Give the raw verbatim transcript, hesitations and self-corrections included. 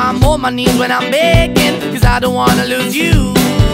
I'm on my knees when I'm begging, cause I don't wanna lose you.